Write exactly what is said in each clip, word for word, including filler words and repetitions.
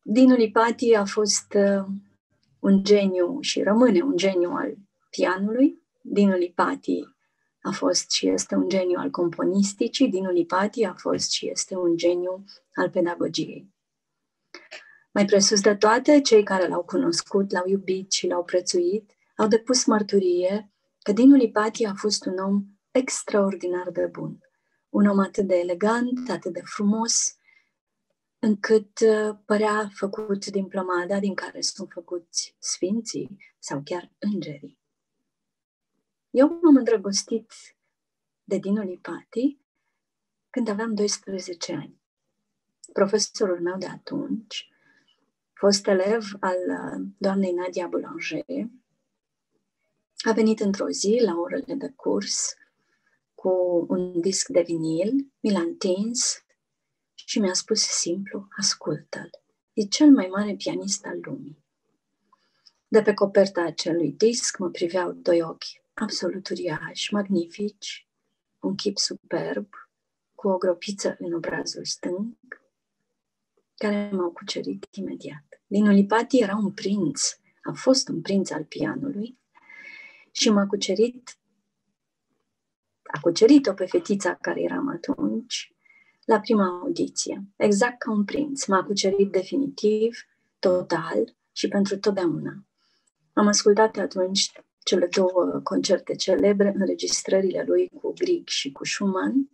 Dinu Lipati a fost uh, un geniu și rămâne un geniu al pianului. Dinu Lipati a fost și este un geniu al componisticii. Dinu Lipati a fost și este un geniu al pedagogiei. Mai presus de toate, cei care l-au cunoscut, l-au iubit și l-au prețuit, au depus mărturie că Dinu Lipati a fost un om extraordinar de bun. Un om atât de elegant, atât de frumos, încât uh, părea făcut din plămada din care sunt făcuți sfinții sau chiar îngerii. Eu m-am îndrăgostit de Dinu Lipati când aveam doisprezece ani. Profesorul meu de atunci, fost elev al uh, doamnei Nadia Boulanger, a venit într-o zi la orele de curs cu un disc de vinil, mi l-a întins și mi-a spus simplu, ascultă-l, e cel mai mare pianist al lumii. De pe coperta acelui disc mă priveau doi ochi absolut uriași, magnifici, un chip superb, cu o gropiță în obrazul stâng, care m-au cucerit imediat. Dinu Lipati era un prinț, a fost un prinț al pianului și m-a cucerit, a cucerit-o pe fetița care eram atunci la prima audiție, exact ca un prinț. M-a cucerit definitiv, total și pentru totdeauna. Am ascultat atunci cele două concerte celebre, înregistrările lui cu Grieg și cu Schumann,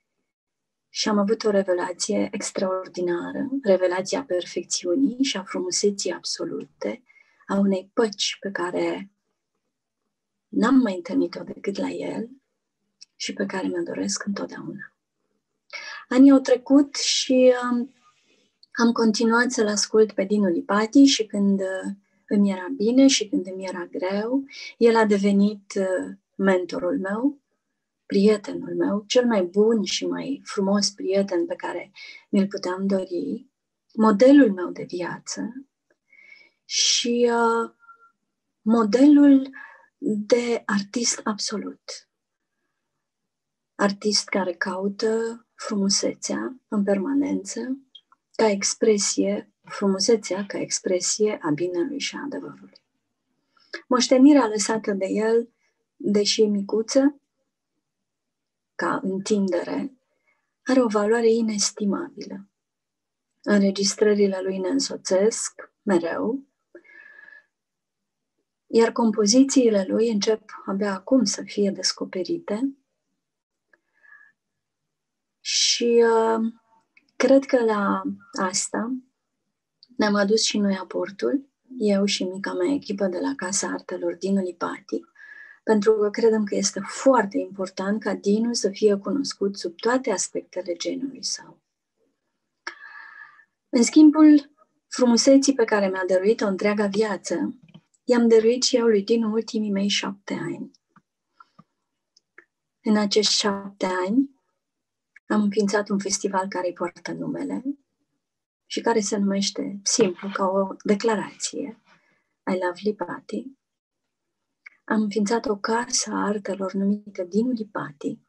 și am avut o revelație extraordinară, revelația perfecțiunii și a frumuseții absolute, a unei păci pe care n-am mai întâlnit-o decât la el și pe care mi-o doresc întotdeauna. Anii au trecut și um, am continuat să-l ascult pe Dinu Lipati și când uh, îmi era bine și când îmi era greu, el a devenit uh, mentorul meu, prietenul meu, cel mai bun și mai frumos prieten pe care mi-l puteam dori, modelul meu de viață și uh, modelul de artist absolut. Artist care caută frumusețea în permanență, ca expresie, frumusețea ca expresie a binelui și a adevărului. Moștenirea lăsată de el, deși micuță, ca întindere, are o valoare inestimabilă. Înregistrările lui ne însoțesc mereu, iar compozițiile lui încep abia acum să fie descoperite și uh, cred că la asta ne-am adus și noi aportul, eu și mica mea echipă de la Casa Artelor Dinu Lipati, pentru că credem că este foarte important ca Dinu să fie cunoscut sub toate aspectele genului său. În schimbul frumuseții pe care mi-a dăruit-o întreaga viață, i-am dăruit și eu lui Dinu ultimii mei șapte ani. În acești șapte ani am înființat un festival care îi poartă numele și care se numește simplu, ca o declarație, I Love Lipati. Am înființat o casă a artelor numită Dinu Lipati,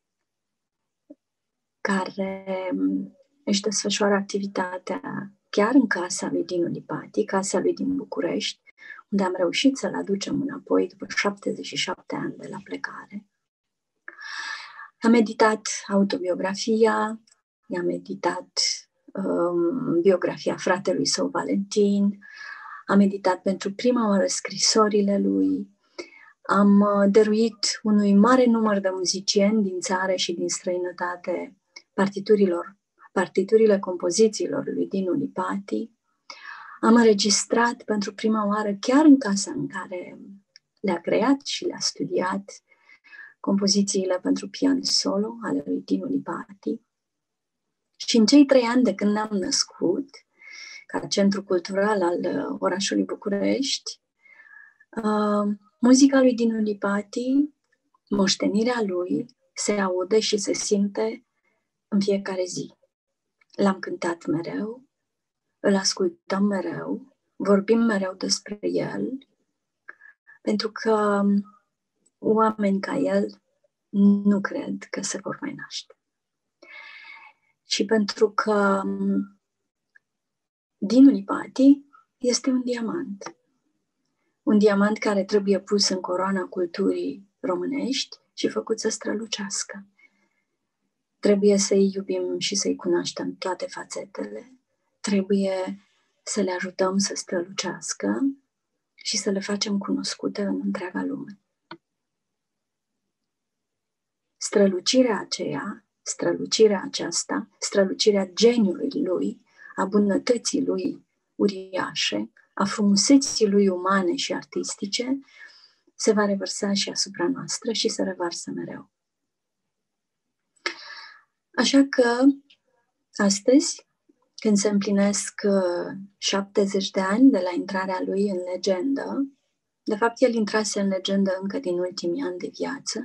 care își desfășoară activitatea chiar în casa lui Dinu Lipati, casa lui din București, unde am reușit să-l aducem înapoi după șaptezeci și șapte ani de la plecare. Am editat autobiografia, i-am editat um, biografia fratelui său Valentin, am editat pentru prima oară scrisorile lui, am uh, dăruit unui mare număr de muzicieni din țară și din străinătate partiturilor, partiturile compozițiilor lui Dinu Lipati. Am înregistrat pentru prima oară, chiar în casa în care le-a creat și le-a studiat, compozițiile pentru pian solo ale lui Dinu Lipati. Și în cei trei ani de când ne-am născut, ca centru cultural al orașului București, uh, muzica lui Dinu Lipati, moștenirea lui, se aude și se simte în fiecare zi. L-am cântat mereu, îl ascultăm mereu, vorbim mereu despre el, pentru că oameni ca el nu cred că se vor mai naște. Și pentru că Dinu Lipati este un diamant. Un diamant care trebuie pus în coroana culturii românești și făcut să strălucească. Trebuie să-i iubim și să-i cunoaștem toate fațetele. Trebuie să le ajutăm să strălucească și să le facem cunoscute în întreaga lume. Strălucirea aceea, strălucirea aceasta, strălucirea geniului lui, a bunătății lui uriașe, a frumuseții lui umane și artistice, se va revărsa și asupra noastră și se revarsă mereu. Așa că, astăzi, când se împlinesc șaptezeci de ani de la intrarea lui în legendă, de fapt, el intrase în legendă încă din ultimii ani de viață,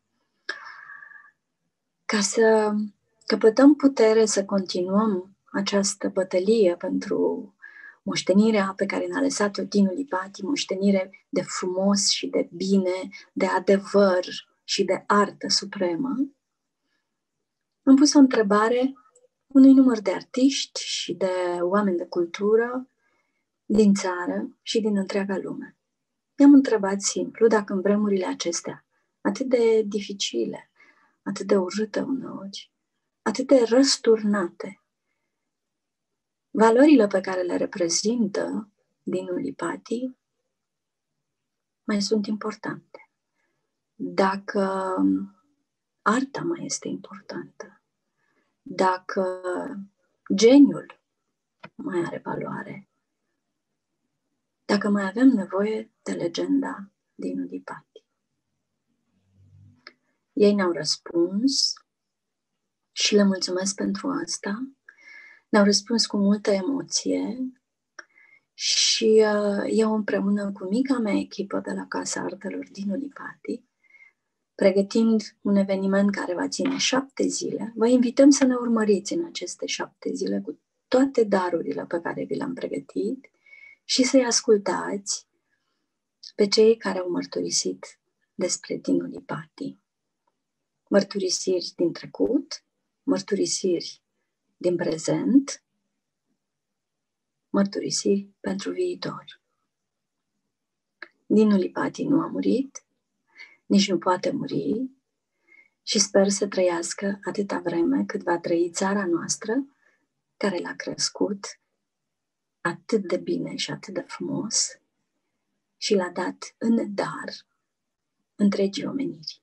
ca să căpătăm putere să continuăm această bătălie pentru moștenirea pe care ne-a lăsat-o Dinu Lipati, moștenire de frumos și de bine, de adevăr și de artă supremă, am pus o întrebare unui număr de artiști și de oameni de cultură din țară și din întreaga lume. I-am întrebat simplu dacă în vremurile acestea, atât de dificile, atât de urâte uneori, atât de răsturnate, valorile pe care le reprezintă Dinu Lipati mai sunt importante. Dacă arta mai este importantă, dacă geniul mai are valoare, dacă mai avem nevoie de legenda Dinu Lipati. Ei ne-au răspuns și le mulțumesc pentru asta. Ne-au răspuns cu multă emoție și uh, eu împreună cu mica mea echipă de la Casa Artelor Dinu Lipati, pregătind un eveniment care va ține șapte zile, vă invităm să ne urmăriți în aceste șapte zile cu toate darurile pe care vi le-am pregătit și să-i ascultați pe cei care au mărturisit despre Dinu Lipati. Mărturisiri din trecut, mărturisiri din prezent, mărturisiri pentru viitor. Dinu Lipati nu a murit, nici nu poate muri și sper să trăiască atâta vreme cât va trăi țara noastră, care l-a crescut atât de bine și atât de frumos și l-a dat în dar întregii omeniri.